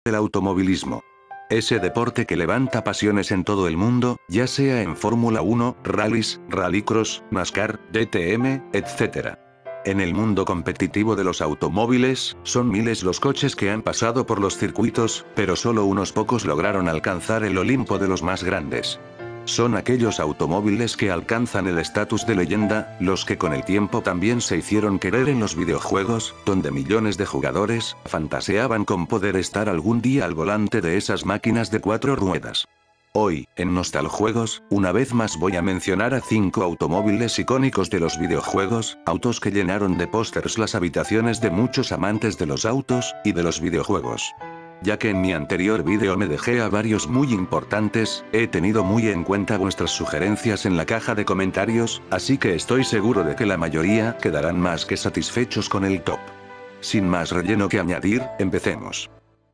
del automovilismo. Ese deporte que levanta pasiones en todo el mundo, ya sea en Fórmula 1, rallies, rallycross, NASCAR, DTM, etc. En el mundo competitivo de los automóviles, son miles los coches que han pasado por los circuitos, pero solo unos pocos lograron alcanzar el Olimpo de los más grandes. Son aquellos automóviles que alcanzan el estatus de leyenda, los que con el tiempo también se hicieron querer en los videojuegos, donde millones de jugadores fantaseaban con poder estar algún día al volante de esas máquinas de 4 ruedas. Hoy, en Nostaljuegos, una vez más voy a mencionar a 5 automóviles icónicos de los videojuegos, autos que llenaron de pósters las habitaciones de muchos amantes de los autos y de los videojuegos. Ya que en mi anterior vídeo me dejé a varios muy importantes, he tenido muy en cuenta vuestras sugerencias en la caja de comentarios, así que estoy seguro de que la mayoría quedarán más que satisfechos con el top. Sin más relleno que añadir, empecemos.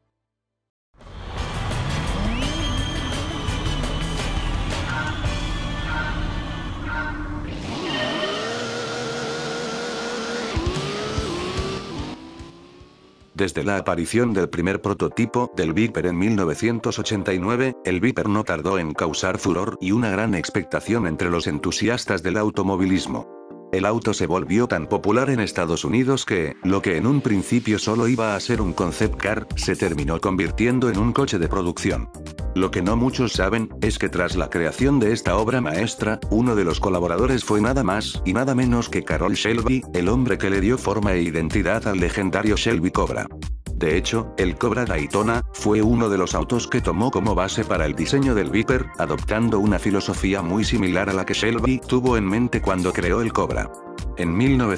Desde la aparición del primer prototipo del Viper en 1989, el Viper no tardó en causar furor y una gran expectación entre los entusiastas del automovilismo. El auto se volvió tan popular en Estados Unidos que, lo que en un principio solo iba a ser un concept car, se terminó convirtiendo en un coche de producción. Lo que no muchos saben, es que tras la creación de esta obra maestra, uno de los colaboradores fue nada más y nada menos que Carroll Shelby, el hombre que le dio forma e identidad al legendario Shelby Cobra. De hecho, el Cobra Daytona fue uno de los autos que tomó como base para el diseño del Viper, adoptando una filosofía muy similar a la que Shelby tuvo en mente cuando creó el Cobra. En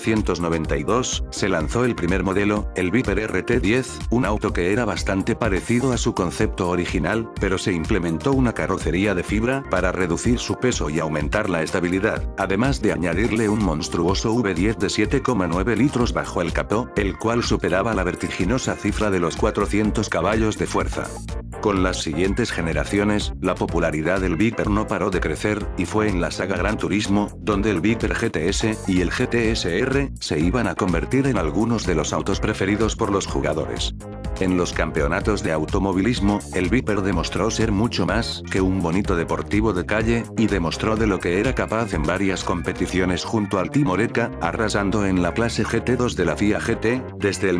1992, se lanzó el primer modelo, el Viper RT10, un auto que era bastante parecido a su concepto original, pero se implementó una carrocería de fibra para reducir su peso y aumentar la estabilidad, además de añadirle un monstruoso V10 de 7,9 litros bajo el capó, el cual superaba la vertiginosa cifra de los 400 caballos de fuerza. Con las siguientes generaciones, la popularidad del Viper no paró de crecer, y fue en la saga Gran Turismo, donde el Viper GTS y el GTSR se iban a convertir en algunos de los autos preferidos por los jugadores. En los campeonatos de automovilismo, el Viper demostró ser mucho más que un bonito deportivo de calle, y demostró de lo que era capaz en varias competiciones junto al Team Oreca, arrasando en la clase GT2 de la FIA GT, desde el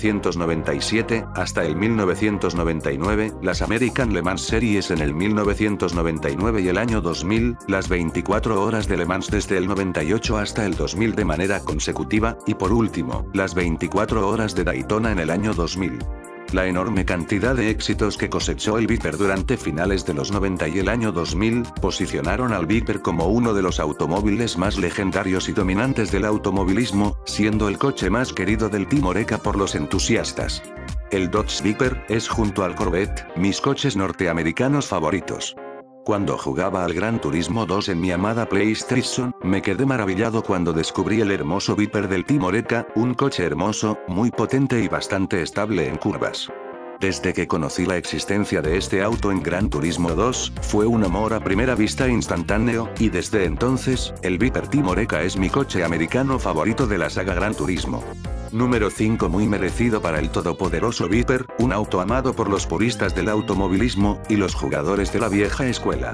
1997 hasta el 1999, las American Le Mans Series en el 1999 y el año 2000, las 24 horas de Le Mans desde el 98 hasta el 2000 de manera consecutiva, y por último, las 24 horas de Daytona en el año 2000. La enorme cantidad de éxitos que cosechó el Viper durante finales de los 90 y el año 2000, posicionaron al Viper como uno de los automóviles más legendarios y dominantes del automovilismo, siendo el coche más querido del Team Oreca por los entusiastas. El Dodge Viper es, junto al Corvette, mis coches norteamericanos favoritos. Cuando jugaba al Gran Turismo 2 en mi amada PlayStation, me quedé maravillado cuando descubrí el hermoso Viper del Team Oreca, un coche hermoso, muy potente y bastante estable en curvas. Desde que conocí la existencia de este auto en Gran Turismo 2, fue un amor a primera vista instantáneo, y desde entonces, el Viper Team Oreca es mi coche americano favorito de la saga Gran Turismo. Número 5. Muy merecido para el todopoderoso Viper, un auto amado por los puristas del automovilismo y los jugadores de la vieja escuela.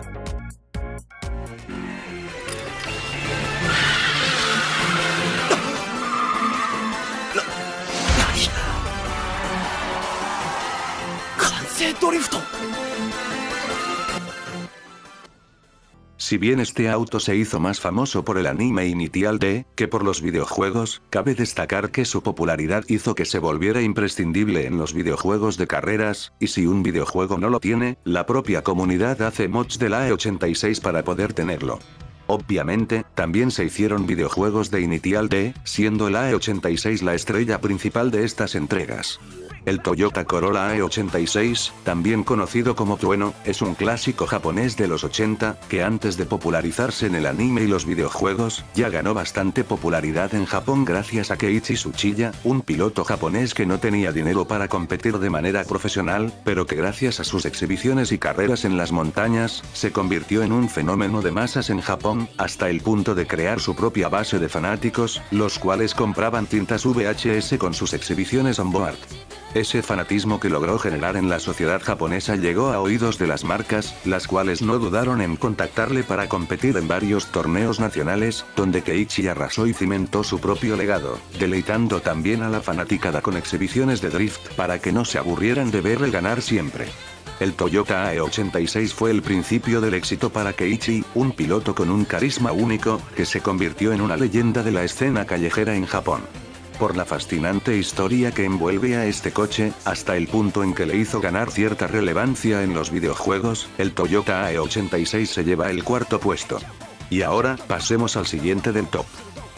Si bien este auto se hizo más famoso por el anime Initial D que por los videojuegos, cabe destacar que su popularidad hizo que se volviera imprescindible en los videojuegos de carreras, y si un videojuego no lo tiene, la propia comunidad hace mods del AE86 para poder tenerlo. Obviamente, también se hicieron videojuegos de Initial D, siendo el AE86 la estrella principal de estas entregas. El Toyota Corolla AE86, también conocido como Tueno, es un clásico japonés de los 80, que antes de popularizarse en el anime y los videojuegos, ya ganó bastante popularidad en Japón gracias a Keiichi Tsuchiya, un piloto japonés que no tenía dinero para competir de manera profesional, pero que gracias a sus exhibiciones y carreras en las montañas, se convirtió en un fenómeno de masas en Japón, hasta el punto de crear su propia base de fanáticos, los cuales compraban cintas VHS con sus exhibiciones on board. Ese fanatismo que logró generar en la sociedad japonesa llegó a oídos de las marcas, las cuales no dudaron en contactarle para competir en varios torneos nacionales, donde Keiichi arrasó y cimentó su propio legado, deleitando también a la fanaticada con exhibiciones de drift para que no se aburrieran de verle ganar siempre. El Toyota AE86 fue el principio del éxito para Keiichi, un piloto con un carisma único, que se convirtió en una leyenda de la escena callejera en Japón. Por la fascinante historia que envuelve a este coche, hasta el punto en que le hizo ganar cierta relevancia en los videojuegos, el Toyota AE86 se lleva el cuarto puesto. Y ahora, pasemos al siguiente del top.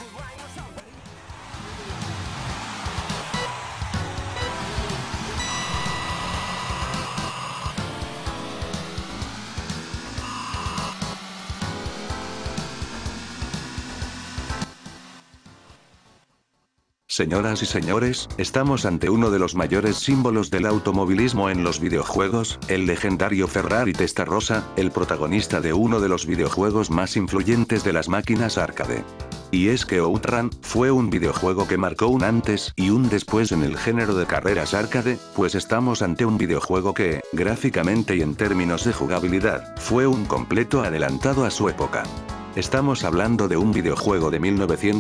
Señoras y señores, estamos ante uno de los mayores símbolos del automovilismo en los videojuegos, el legendario Ferrari Testarossa, el protagonista de uno de los videojuegos más influyentes de las máquinas arcade. Y es que Outrun fue un videojuego que marcó un antes y un después en el género de carreras arcade, pues estamos ante un videojuego que, gráficamente y en términos de jugabilidad, fue un completo adelantado a su época. Estamos hablando de un videojuego de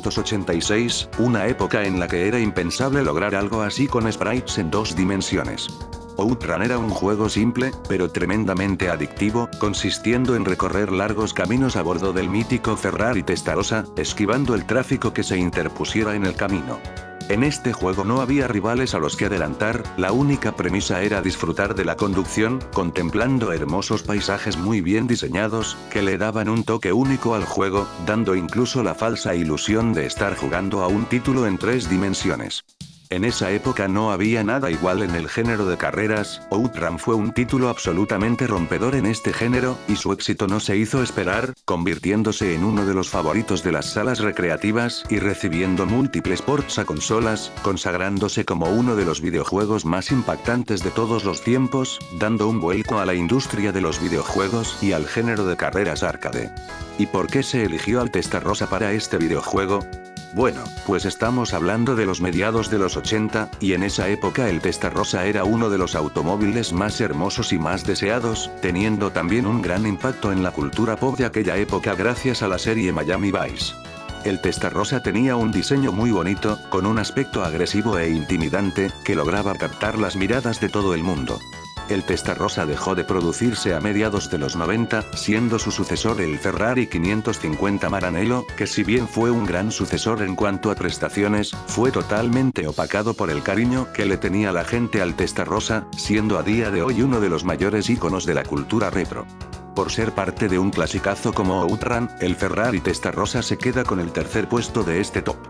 1986, una época en la que era impensable lograr algo así con sprites en 2 dimensiones. Outrun era un juego simple, pero tremendamente adictivo, consistiendo en recorrer largos caminos a bordo del mítico Ferrari Testarossa, esquivando el tráfico que se interpusiera en el camino. En este juego no había rivales a los que adelantar, la única premisa era disfrutar de la conducción, contemplando hermosos paisajes muy bien diseñados, que le daban un toque único al juego, dando incluso la falsa ilusión de estar jugando a un título en 3 dimensiones. En esa época no había nada igual en el género de carreras, Outrun fue un título absolutamente rompedor en este género, y su éxito no se hizo esperar, convirtiéndose en uno de los favoritos de las salas recreativas y recibiendo múltiples ports a consolas, consagrándose como uno de los videojuegos más impactantes de todos los tiempos, dando un vuelco a la industria de los videojuegos y al género de carreras arcade. ¿Y por qué se eligió al Testarossa para este videojuego? Bueno, pues estamos hablando de los mediados de los 80, y en esa época el Testarossa era uno de los automóviles más hermosos y más deseados, teniendo también un gran impacto en la cultura pop de aquella época gracias a la serie Miami Vice. El Testarossa tenía un diseño muy bonito, con un aspecto agresivo e intimidante, que lograba captar las miradas de todo el mundo. El Testarossa dejó de producirse a mediados de los 90, siendo su sucesor el Ferrari 550 Maranello, que si bien fue un gran sucesor en cuanto a prestaciones, fue totalmente opacado por el cariño que le tenía la gente al Testarossa, siendo a día de hoy uno de los mayores íconos de la cultura retro. Por ser parte de un clasicazo como Outrun, el Ferrari Testarossa se queda con el tercer puesto de este top.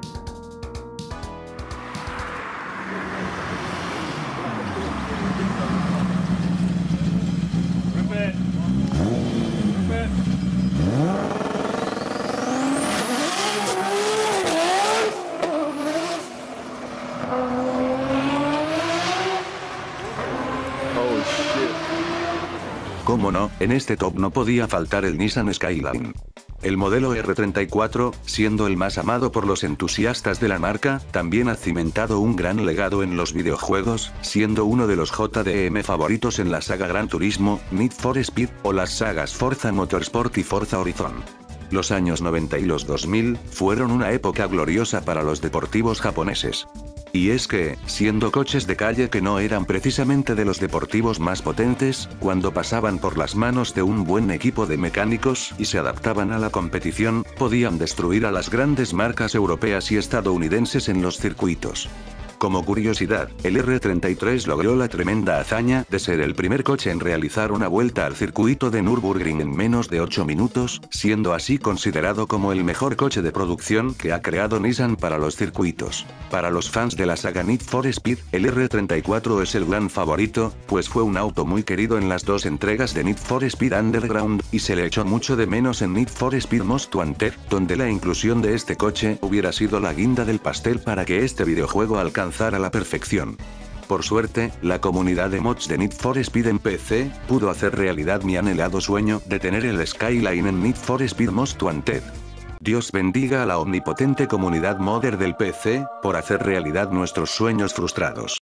Cómo no, en este top no podía faltar el Nissan Skyline. El modelo R34, siendo el más amado por los entusiastas de la marca, también ha cimentado un gran legado en los videojuegos, siendo uno de los JDM favoritos en la saga Gran Turismo, Need for Speed, o las sagas Forza Motorsport y Forza Horizon. Los años 90 y los 2000 fueron una época gloriosa para los deportivos japoneses. Y es que, siendo coches de calle que no eran precisamente de los deportivos más potentes, cuando pasaban por las manos de un buen equipo de mecánicos y se adaptaban a la competición, podían destruir a las grandes marcas europeas y estadounidenses en los circuitos. Como curiosidad, el R33 logró la tremenda hazaña de ser el primer coche en realizar una vuelta al circuito de Nürburgring en menos de 8 minutos, siendo así considerado como el mejor coche de producción que ha creado Nissan para los circuitos. Para los fans de la saga Need for Speed, el R34 es el gran favorito, pues fue un auto muy querido en las 2 entregas de Need for Speed Underground, y se le echó mucho de menos en Need for Speed Most Wanted, donde la inclusión de este coche hubiera sido la guinda del pastel para que este videojuego alcanzara a la perfección. Por suerte, la comunidad de mods de Need for Speed en PC, pudo hacer realidad mi anhelado sueño de tener el Skyline en Need for Speed Most Wanted. Dios bendiga a la omnipotente comunidad modder del PC, por hacer realidad nuestros sueños frustrados.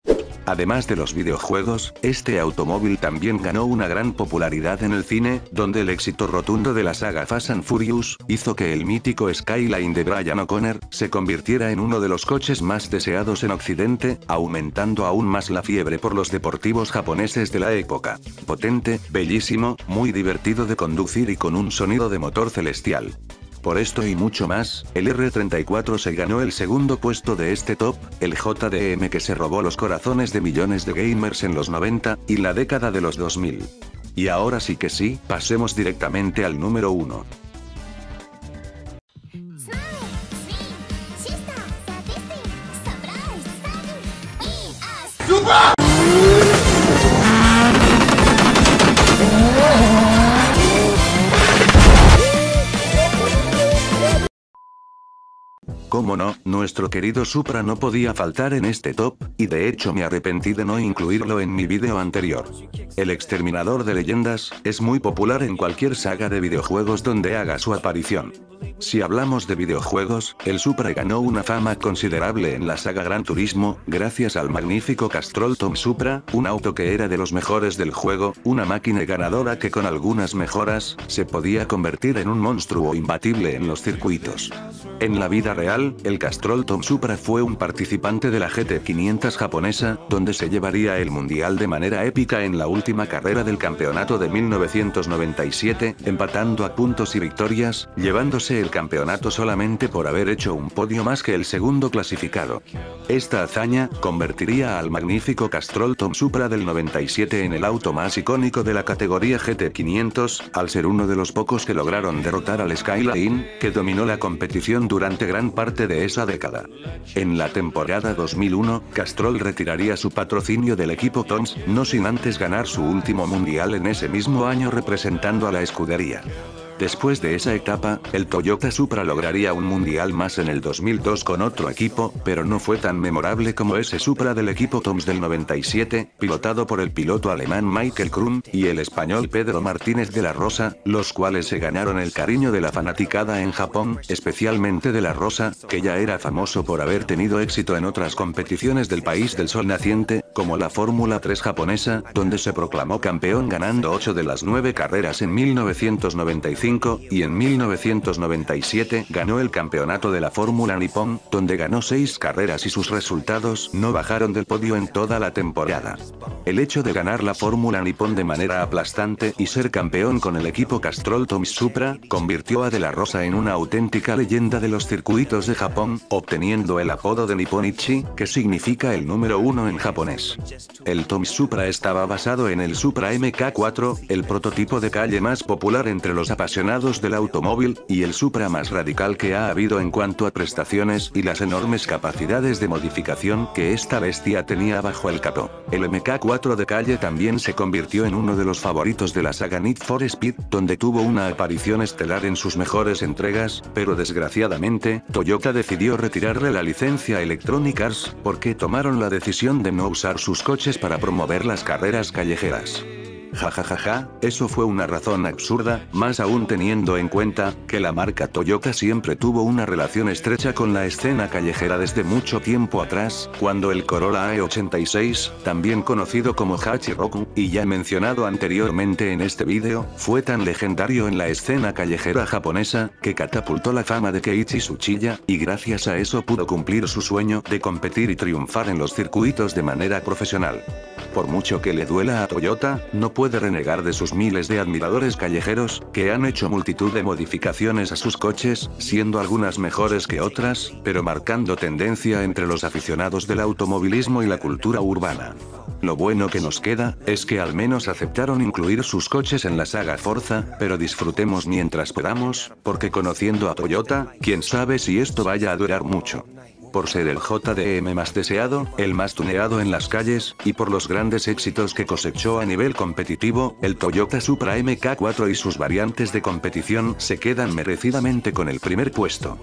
Además de los videojuegos, este automóvil también ganó una gran popularidad en el cine, donde el éxito rotundo de la saga Fast and Furious hizo que el mítico Skyline de Brian O'Connor se convirtiera en uno de los coches más deseados en Occidente, aumentando aún más la fiebre por los deportivos japoneses de la época. Potente, bellísimo, muy divertido de conducir y con un sonido de motor celestial. Por esto y mucho más, el R34 se ganó el segundo puesto de este top, el JDM que se robó los corazones de millones de gamers en los 90, y la década de los 2000. Y ahora sí que sí, pasemos directamente al número 1. Cómo no, nuestro querido Supra no podía faltar en este top, y de hecho me arrepentí de no incluirlo en mi vídeo anterior. El exterminador de leyendas es muy popular en cualquier saga de videojuegos donde haga su aparición. Si hablamos de videojuegos, el Supra ganó una fama considerable en la saga Gran Turismo, gracias al magnífico Castrol Tom Supra, un auto que era de los mejores del juego, una máquina ganadora que con algunas mejoras, se podía convertir en un monstruo imbatible en los circuitos. En la vida real, el Castrol Tom Supra fue un participante de la GT500 japonesa, donde se llevaría el mundial de manera épica en la última carrera del campeonato de 1997, empatando a puntos y victorias, llevándose el campeonato solamente por haber hecho un podio más que el segundo clasificado. Esta hazaña convertiría al magnífico Castrol Tom Supra del 97 en el auto más icónico de la categoría GT500, al ser uno de los pocos que lograron derrotar al Skyline, que dominó la competición durante gran parte de esa década. En la temporada 2001, Castrol retiraría su patrocinio del equipo Toms, no sin antes ganar su último mundial en ese mismo año representando a la escudería. Después de esa etapa, el Toyota Supra lograría un mundial más en el 2002 con otro equipo, pero no fue tan memorable como ese Supra del equipo Toms del 97, pilotado por el piloto alemán Michael Krum, y el español Pedro Martínez de la Rosa, los cuales se ganaron el cariño de la fanaticada en Japón, especialmente de la Rosa, que ya era famoso por haber tenido éxito en otras competiciones del país del sol naciente, como la Fórmula 3 japonesa, donde se proclamó campeón ganando 8 de las 9 carreras en 1995, y en 1997 ganó el campeonato de la Fórmula Nippon, donde ganó 6 carreras y sus resultados no bajaron del podio en toda la temporada. El hecho de ganar la Fórmula Nippon de manera aplastante y ser campeón con el equipo Castrol Tom Supra, convirtió a De la Rosa en una auténtica leyenda de los circuitos de Japón, obteniendo el apodo de Nipponichi, que significa el número 1 en japonés. El Tom Supra estaba basado en el Supra MK4, el prototipo de calle más popular entre los apasionados del automóvil, y el Supra más radical que ha habido en cuanto a prestaciones y las enormes capacidades de modificación que esta bestia tenía bajo el capó. El MK4 de calle también se convirtió en uno de los favoritos de la saga Need for Speed, donde tuvo una aparición estelar en sus mejores entregas, pero desgraciadamente, Toyota decidió retirarle la licencia a Electronic Arts, porque tomaron la decisión de no usar sus coches para promover las carreras callejeras. Jajajaja, eso fue una razón absurda, más aún teniendo en cuenta que la marca Toyota siempre tuvo una relación estrecha con la escena callejera desde mucho tiempo atrás, cuando el Corolla E86, también conocido como Hachiroku, y ya mencionado anteriormente en este vídeo, fue tan legendario en la escena callejera japonesa, que catapultó la fama de Keiichi Tsuchiya, y gracias a eso pudo cumplir su sueño de competir y triunfar en los circuitos de manera profesional. Por mucho que le duela a Toyota, no puede renegar de sus miles de admiradores callejeros, que han hecho multitud de modificaciones a sus coches, siendo algunas mejores que otras, pero marcando tendencia entre los aficionados del automovilismo y la cultura urbana. Lo bueno que nos queda, es que al menos aceptaron incluir sus coches en la saga Forza, pero disfrutemos mientras podamos, porque conociendo a Toyota, quién sabe si esto vaya a durar mucho. Por ser el JDM más deseado, el más tuneado en las calles, y por los grandes éxitos que cosechó a nivel competitivo, el Toyota Supra MK4 y sus variantes de competición se quedan merecidamente con el primer puesto.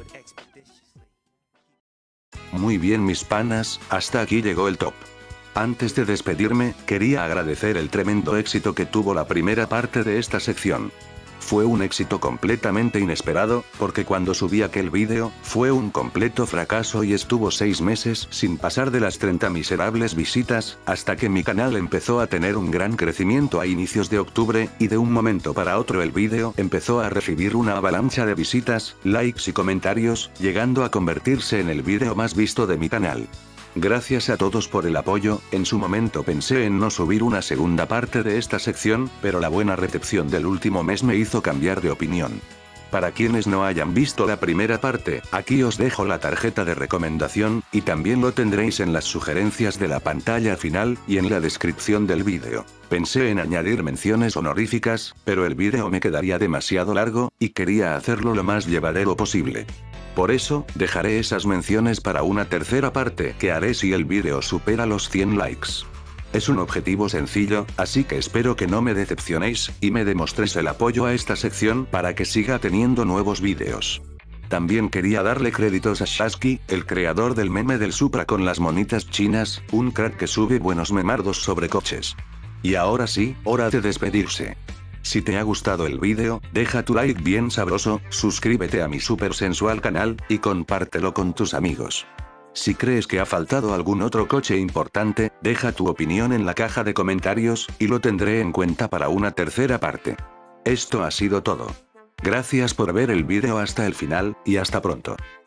Muy bien mis panas, hasta aquí llegó el top. Antes de despedirme, quería agradecer el tremendo éxito que tuvo la primera parte de esta sección. Fue un éxito completamente inesperado, porque cuando subí aquel vídeo, fue un completo fracaso y estuvo 6 meses sin pasar de las 30 miserables visitas, hasta que mi canal empezó a tener un gran crecimiento a inicios de octubre, y de un momento para otro el vídeo empezó a recibir una avalancha de visitas, likes y comentarios, llegando a convertirse en el vídeo más visto de mi canal. Gracias a todos por el apoyo. En su momento pensé en no subir una segunda parte de esta sección, pero la buena recepción del último mes me hizo cambiar de opinión. Para quienes no hayan visto la primera parte, aquí os dejo la tarjeta de recomendación, y también lo tendréis en las sugerencias de la pantalla final, y en la descripción del vídeo. Pensé en añadir menciones honoríficas, pero el vídeo me quedaría demasiado largo, y quería hacerlo lo más llevadero posible. Por eso, dejaré esas menciones para una tercera parte que haré si el vídeo supera los 100 likes. Es un objetivo sencillo, así que espero que no me decepcionéis, y me demostréis el apoyo a esta sección para que siga teniendo nuevos vídeos. También quería darle créditos a Shasky, el creador del meme del Supra con las monitas chinas, un crack que sube buenos memardos sobre coches. Y ahora sí, hora de despedirse. Si te ha gustado el vídeo, deja tu like bien sabroso, suscríbete a mi super sensual canal, y compártelo con tus amigos. Si crees que ha faltado algún otro coche importante, deja tu opinión en la caja de comentarios, y lo tendré en cuenta para una tercera parte. Esto ha sido todo. Gracias por ver el vídeo hasta el final, y hasta pronto.